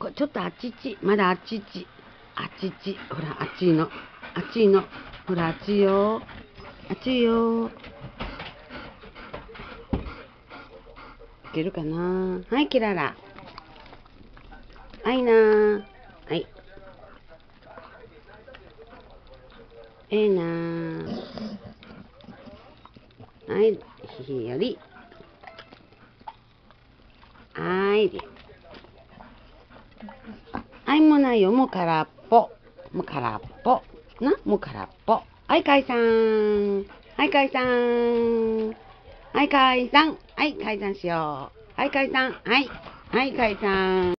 ちょっとあっちっち。まだあっちっち。あっちっち。ほら、あっちいの。あっちいの。ほら、あっちいよ。あっちいよ。いけるかな。はい、キララ。はいなー。はい。ええなー。はい、ひひより。はい。はい、もうないよ。もう空っぽ。もう空っぽ。な、もう空っぽ。はい、解散。はい、解散。はい、解散。はい、解散しよう。はい、解散。はい。はい、解散。